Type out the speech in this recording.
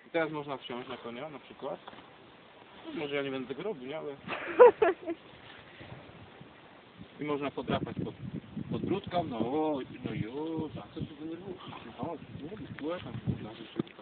I teraz można wsiąść na konia na przykład. No, może ja nie będę tego robił, nie? Ale... I można podrapać pod brudką, no i o, a co się denerwuje? O, nie robisz kółek, tam,